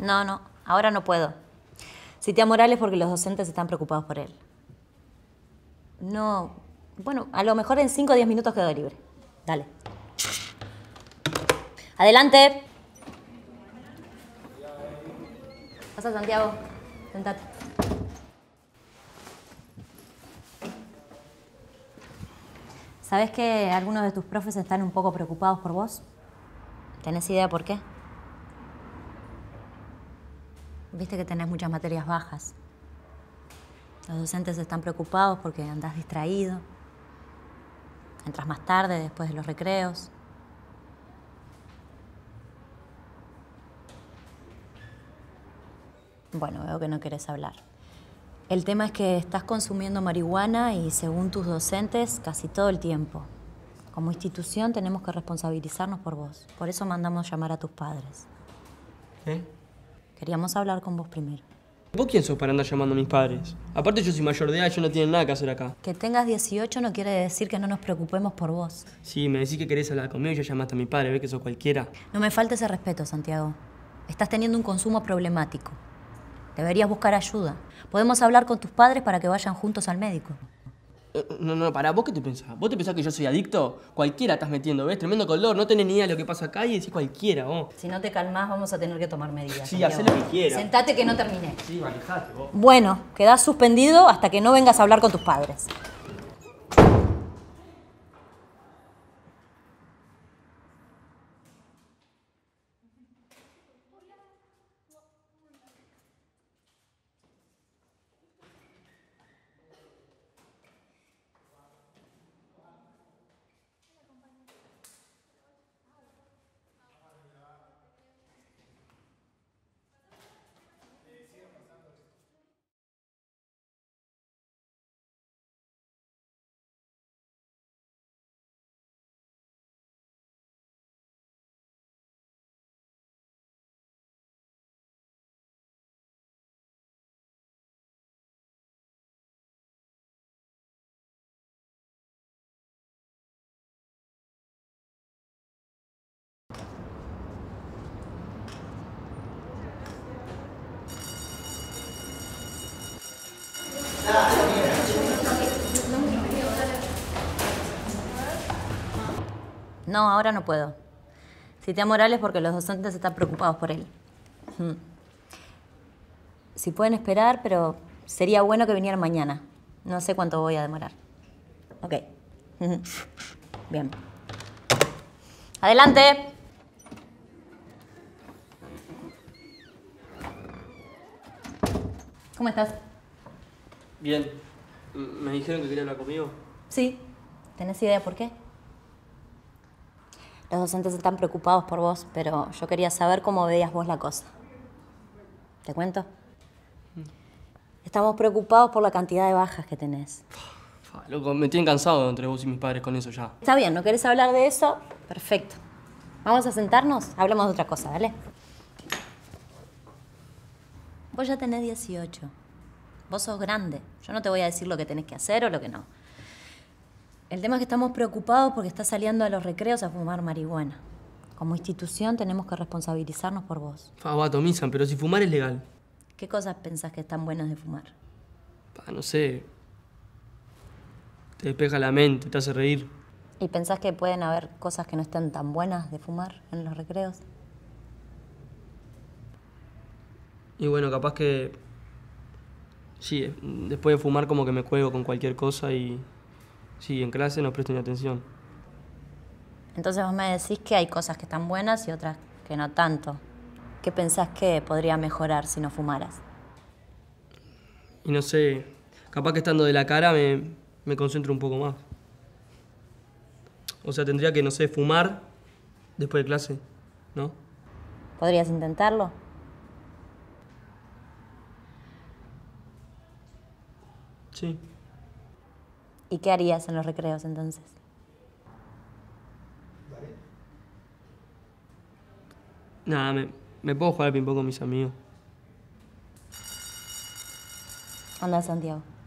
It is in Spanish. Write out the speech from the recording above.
No, ahora no puedo. Cité a Morales porque los docentes están preocupados por él. No, bueno, a lo mejor en 5 o 10 minutos quedo libre. Dale. ¡Adelante! Pasa, Santiago. Sentate. ¿Sabés que algunos de tus profes están un poco preocupados por vos? ¿Tenés idea por qué? Viste que tenés muchas materias bajas. Los docentes están preocupados porque andás distraído. Entras más tarde, después de los recreos. Bueno, veo que no querés hablar. El tema es que estás consumiendo marihuana y, según tus docentes, casi todo el tiempo. Como institución tenemos que responsabilizarnos por vos. Por eso mandamos llamar a tus padres. ¿Eh? Queríamos hablar con vos primero. ¿Vos quién sos para andar llamando a mis padres? Aparte yo soy mayor de edad y ellos no tienen nada que hacer acá. Que tengas 18 no quiere decir que no nos preocupemos por vos. Sí, me decís que querés hablar conmigo y ya llamaste a mi padre, ves que sos cualquiera. No me faltes el respeto, Santiago. Estás teniendo un consumo problemático. Deberías buscar ayuda. Podemos hablar con tus padres para que vayan juntos al médico. No, pará, ¿vos qué te pensás? ¿Vos te pensás que yo soy adicto? Cualquiera estás metiendo, ¿ves? Tremendo color, no tenés ni idea de lo que pasa acá y decís cualquiera, vos. Si no te calmás, vamos a tener que tomar medidas. Sí, Santiago. hacé lo que quieras. Sentate que no terminé. Sí, manejate vos. Bueno, quedás suspendido hasta que no vengas a hablar con tus padres. No, ahora no puedo. Cité a Morales porque los docentes están preocupados por él. Si pueden esperar, pero sería bueno que vinieran mañana. No sé cuánto voy a demorar. Ok. Bien. ¡Adelante! ¿Cómo estás? Bien. ¿Me dijeron que quería hablar conmigo? Sí. ¿Tenés idea por qué? Los docentes están preocupados por vos, pero yo quería saber cómo veías vos la cosa. ¿Te cuento? Estamos preocupados por la cantidad de bajas que tenés. Loco, me tienen cansado entre vos y mis padres con eso ya. Está bien, ¿no querés hablar de eso? Perfecto. Vamos a sentarnos, hablemos de otra cosa, ¿vale? Vos ya tenés 18. Vos sos grande. Yo no te voy a decir lo que tenés que hacer o lo que no. El tema es que estamos preocupados porque estás saliendo a los recreos a fumar marihuana. Como institución tenemos que responsabilizarnos por vos. Guato, Misan, pero si fumar es legal. ¿Qué cosas pensás que están buenas de fumar? No sé. Te despeja la mente, te hace reír. ¿Y pensás que pueden haber cosas que no estén tan buenas de fumar en los recreos? Y bueno, capaz que... Sí, después de fumar como que me cuelgo con cualquier cosa y... Sí, en clase no presto ni atención. Entonces vos me decís que hay cosas que están buenas y otras que no tanto. ¿Qué pensás que podría mejorar si no fumaras? Y no sé, capaz que estando de la cara me concentro un poco más. O sea, tendría que, no sé, fumar después de clase, ¿no? ¿Podrías intentarlo? Sí. ¿Y qué harías en los recreos entonces? Nada, me puedo jugar al ping-pong con mis amigos. Anda, Santiago.